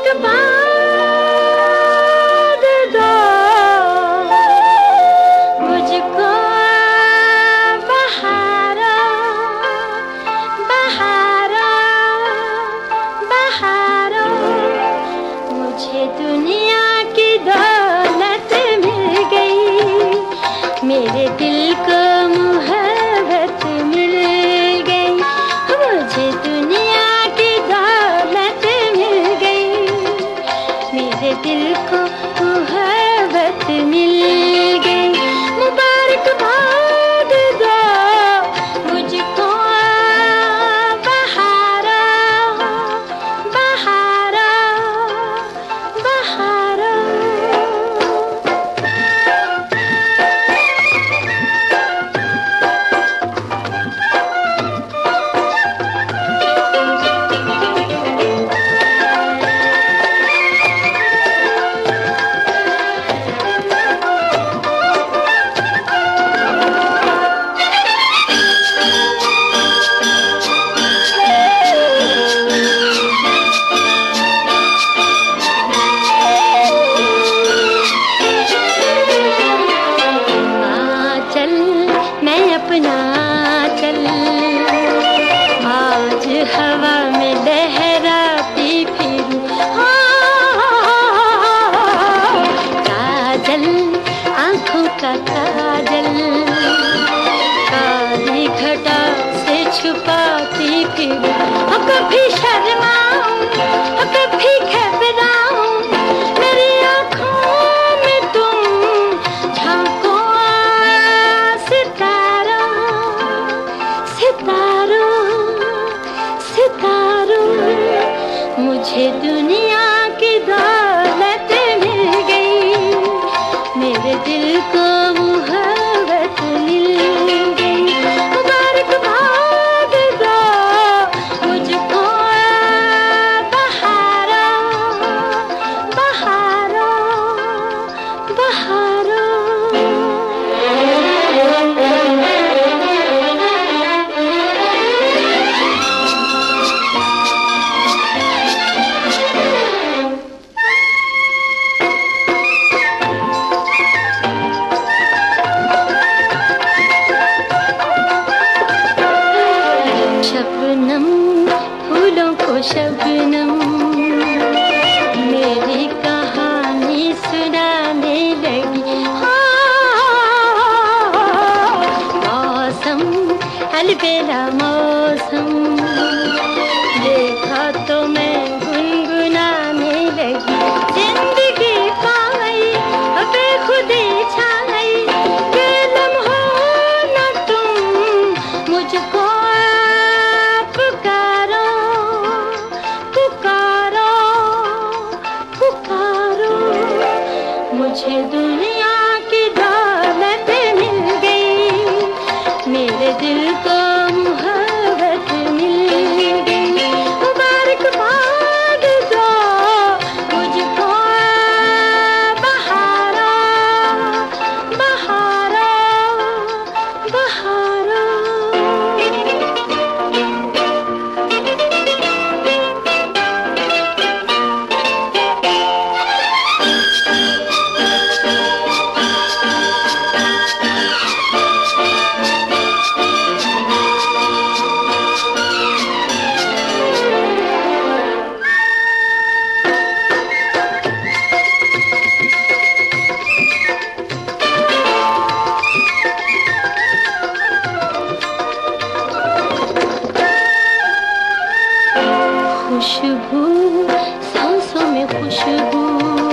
बाद दो मुझको बहारा, बहारा, बहारा। मुझे दुनिया की दौलत मिल गई, मेरे दिल को मोहब्बत मिल गई। मुझे दुनिया की दौलत मिल गई, मेरे दिल को मोहब्बत मिल गई। मुबारकबाद दो मुझको बहारा, बहारा, बहारा। अपना चल आज हवा में लहराती फिरूं, काजल आंखों का काजल काली घटा से छुपाती फिरूं। कभी शर्माऊं, कभी घबराऊं, मेरी आँखों में तुम झांको सितारों, सितारों, सितारों। मुझे दुनिया की दौलत मिल गई, मेरे दिल को मोहब्बत मिल गई। मुबारकबाद दो मुझको बहारा, बहारा, बहारा। शबनम फूलों को शबनम मेरी कहानी सुनाने लगी। मौसम अलबेला मौसम देखा तो मैं गुनगुनाने लगी। जिंदगी पाई बेखुदी छाई, के लम्हों न तुम मुझको पुकारो, पुकारो, पुकारो। मुझे दुनिया की दौलत मिल गई, मेरे दिल को मोहब्बत मिल गई। मुबारकबाद दो मुझको बहारा, बहारा, बहारा। खुशबू सांसों में खुशबू